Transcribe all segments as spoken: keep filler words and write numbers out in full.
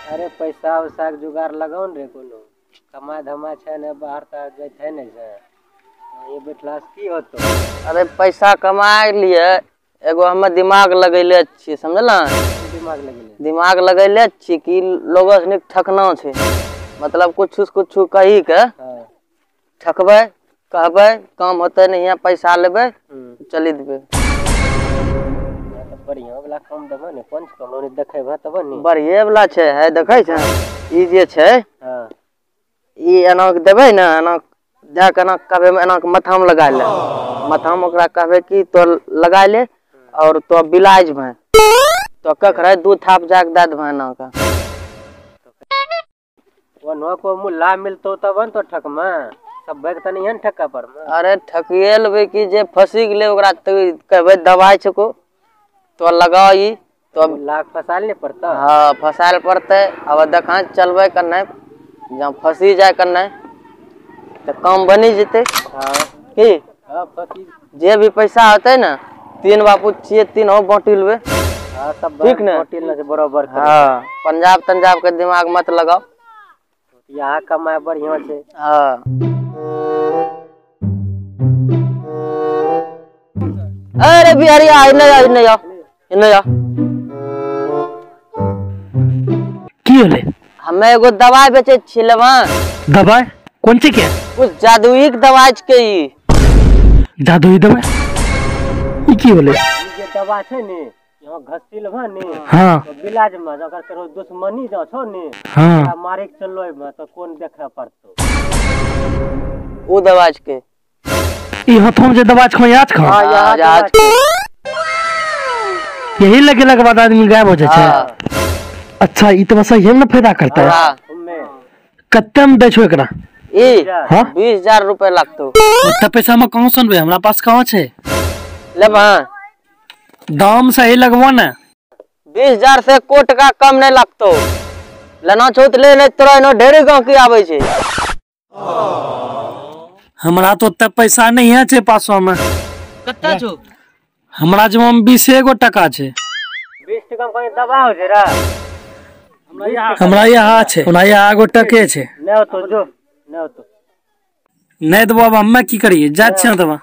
अरे पैसा उसा के जुगाड़ लगाओ रे कोनो कमा धमा छे ने बाहर त जाय छै ने से ये बैठला से की होतो। अरे पैसा कमाए लिए एगो हम दिमाग लगैले छी समझला। दिमाग लगैले दिमाग लगैले छी कि लोगो से ठकना छै मतलब कुछ कुछ कही के हां ठकबै कहबै काम होते नहीं है पैसा लेबै चली देबै। बढ़िया वाला काम देबो ने कोन काम ने देखेबा तब ने बढ़िया वाला छै है देखै छै ई जे छै हां ई एना के देबै ने एना जा के एना कहबै एना के माथा में लगा ले माथा में ओकरा कहबै कि तो लगा ले और तो बिलाज में तो कखरे दू थाप जाके दे देबै एना के ओनो को मुल्ला मिलतो तब न तो ठकमा सब बैग त नहीं ठक्का पर में। अरे ठकिए लेबै कि जे फंसी गेलै ओकरा कहबै दवाई छको तो लगाओ ई तो लाख फसाल नहीं पड़ता। हाँ फसाल पड़ते अब देखा चलबे करना जहाँ फंसी जाए करना तो काम बनी जेते। हाँ की हाँ फंसी जे भी पैसा होते ना तीन बापू छिए तीन हो बांटी लेबे। हाँ सब ठीक ने बांटी ले बराबर। हाँ पंजाब तंजाब के दिमाग मत लगाओ यहाँ कमाए बढ़िया छे। हाँ अरे बिहारिया इन्ने जा इन्ने जा इन्ने जा की होले हमें एगो दवाई बेचे छी लेबा। दवाई कौन सी के कुछ जादुई के दवाई के ई जादुई दवाई ई की होले ई जे दवा छे ने यहाँ घसी लेबा ने हां तो बिलाज में अगर करो दुश्मनी जो छो ने हां मारे के चलो में तो कौन देखे पड़तो वो दवाई के ई हाथों जे दवाई खो याद खो हां याद याद यही लगेला के बाद आदमी गायब हो जाए छे। अच्छा ई तो बस यही ना फायदा करता है। हमें कत्ते में दे छो एकरा ई हां बीस हजार रुपए लगतो। ओते पैसा में कहां सुनबे हमरा पास कहां छे लेबा दाम सही लगवा ना बीस हजार से को टका कम नहीं लगतो लेना छो त ले नहीं तोरा नो ढेरे गांव की आवे छे। हमरा तो ओते पैसा नहीं है छे पासवा में कत्ता छो हमरा जमा में बीस गो टका छे बीस टका कोई दवा हो जे रा हमरा यहाँ छे हमरा यहाँ गो टके छे नहीं तो जो नहीं तो नहीं तो बाबा हम्मे की करिए जात छे तबा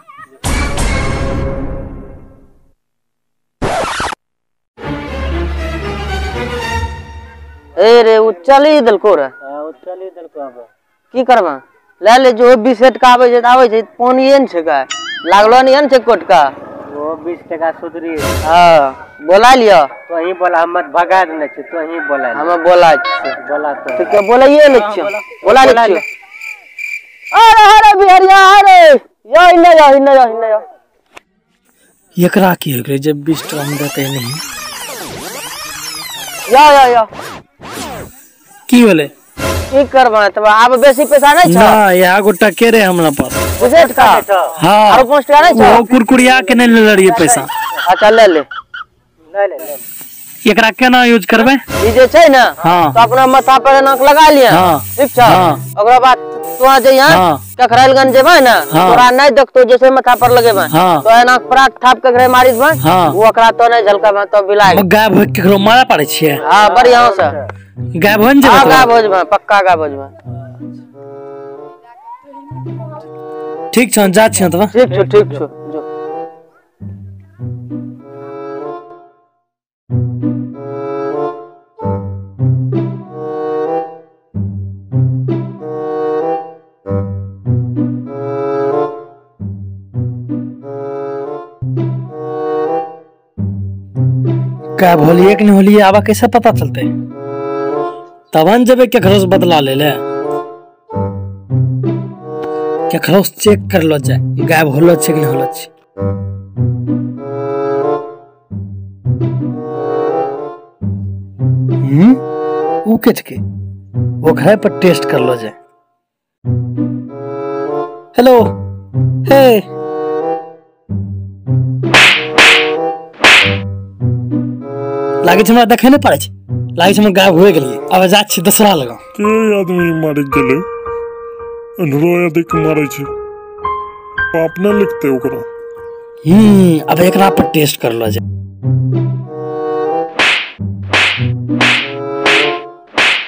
ए रे उ चली दलको रे हां चली दलको अब की करबा ले ले जो बीस टका आवे जे आवे छे पानी न छे का लागलो नहीं न छे कोटका वो बीस टका सुधरी। हां बोला लियो तो ही बोला मत भगा देने छे तो ही बोला हमें बोला छे बोला तो ठीक है बोलाइए ले छो बोला ले छो। अरे अरे बिहारिया अरे यो इन्ने जा इन्ने जा इन्ने जा एकरा की हो गए जब बीस टका में देते नहीं या या या की होले की करबा तब अब बेसी पैसा नहीं छ ना यहाँ गो टके रे हमरा पास बुझेट का हां और पाँच टका नहीं छ वो कुरकुरिया के नहीं ले रही पैसा। अच्छा ले ले ले ले एकरा केना यूज करबे ई जे छै ना हाँ तो अपना माथा पर नाक लगा लिया हाँ ठीक छ हाँ ओकरा बाद तो जे यहां हाँ कखरालगंज जेबा ना हाँ तोरा नहीं देखतो जैसे माथा पर लगेबा हाँ तो एना पराठ थाप के घरे मारी देबा हाँ वो ओकरा तो नहीं झलकाबा तो बिलाय हम गायब हो केकरो मारा पड़े छिए हां बढ़िया से गायब हो न हां जेबे गायब हो जेबा पक्का गायब हो जेबा। ठीक छ जा छ तबा ठीक छ ठीक छ जो गायब होलिए कि नहीं होलिए आबा कैसे पता चलते तबन जबे केकरो से बदला ले ले केकरो से चेक कर लो जाए गायब होलो छे कि नहीं होलो छे। हम्म ऊ के के वो घर पर टेस्ट कर लो जाए। हेलो हे लागे हमरा देखे नहीं पड़े लागे हम गायब हो गेलिए अब जा छी दूसरा लगा के आदमी मारे गेले अनरो अधिक मारे छी पाप न लिखते ओकरा। हम्म अब एकरा पर टेस्ट कर लो जाए।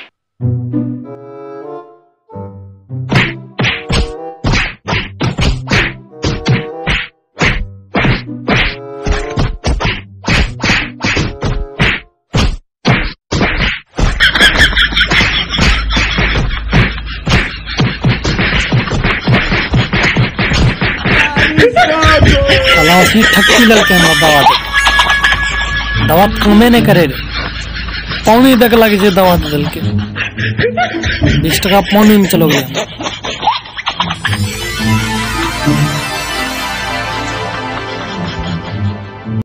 गाँव ठक्की लड़के हमरा दवा दे दवा कामे नहीं करे रे पानी देख लगे दवा दे दिल के बीस टका पानी में चलो गया।